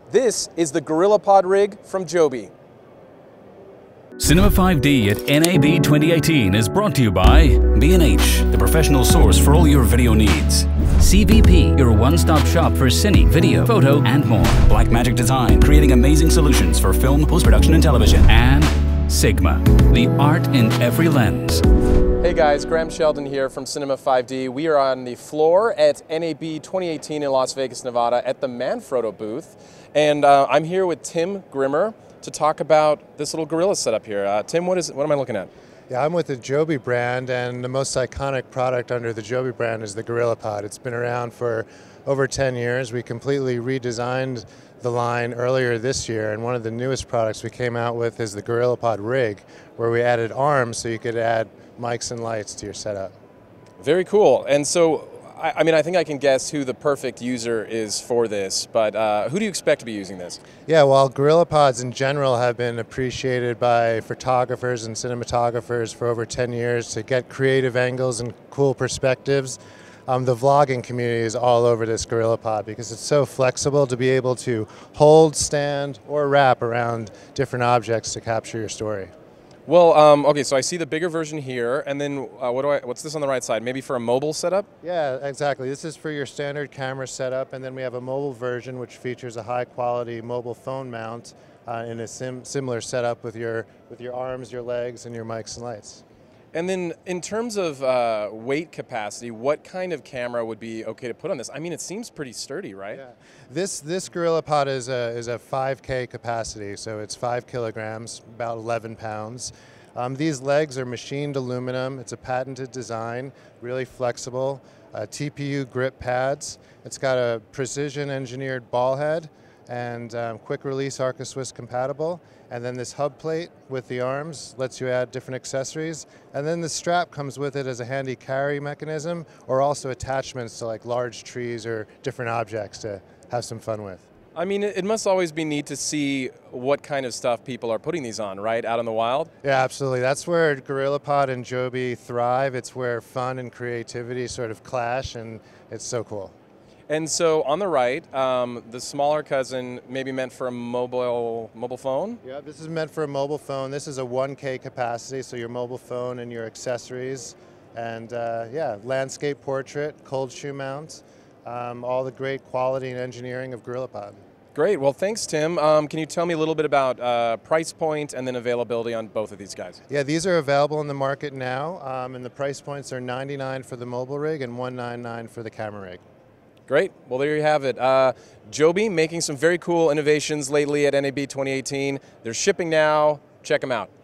This is the GorillaPod Rig from Joby. Cinema 5D at NAB 2018 is brought to you by B&H, the professional source for all your video needs. CVP, your one-stop shop for cine, video, photo, and more. Blackmagic Design, creating amazing solutions for film, post-production, and television. And Sigma, the art in every lens. Hey guys, Graham Sheldon here from Cinema 5D. We are on the floor at NAB 2018 in Las Vegas, Nevada at the Manfrotto booth. And I'm here with Tim Grimmer to talk about this little gorilla setup here. Tim, what am I looking at? Yeah, I'm with the Joby brand, and the most iconic product under the Joby brand is the GorillaPod. It's been around for over 10 years. We completely redesigned the line earlier this year, and one of the newest products we came out with is the GorillaPod Rig, where we added arms so you could add mics and lights to your setup. Very cool. And so, I think I can guess who the perfect user is for this, but who do you expect to be using this? Yeah, well, GorillaPods in general have been appreciated by photographers and cinematographers for over 10 years to get creative angles and cool perspectives. The vlogging community is all over this GorillaPod because it's so flexible to be able to hold, stand, or wrap around different objects to capture your story. Well, okay, so I see the bigger version here, and then what's this on the right side? Maybe for a mobile setup? Yeah, exactly. This is for your standard camera setup, and then we have a mobile version which features a high-quality mobile phone mount in a similar setup with your arms, your legs, and your mics and lights. And then in terms of weight capacity, what kind of camera would be okay to put on this? I mean, it seems pretty sturdy, right? Yeah. This GorillaPod is a 5K capacity, so it's 5 kilograms, about 11 pounds. These legs are machined aluminum. It's a patented design, really flexible. TPU grip pads. It's got a precision engineered ball head and quick release Arca Swiss compatible. And then this hub plate with the arms lets you add different accessories. And then the strap comes with it as a handy carry mechanism, or also attachments to like large trees or different objects to have some fun with. I mean, it must always be neat to see what kind of stuff people are putting these on, right, out in the wild? Yeah, absolutely. That's where GorillaPod and Joby thrive. It's where fun and creativity sort of clash, and it's so cool. And so on the right, the smaller cousin maybe meant for a mobile phone? Yeah, this is meant for a mobile phone. This is a 1K capacity, so your mobile phone and your accessories. And yeah, landscape portrait, cold shoe mount, all the great quality and engineering of GorillaPod. Great. Well, thanks, Tim. Can you tell me a little bit about price point and then availability on both of these guys? Yeah, these are available in the market now, and the price points are $99 for the mobile rig and $199 for the camera rig. Great. Well, there you have it. Joby making some very cool innovations lately at NAB 2018. They're shipping now. Check them out.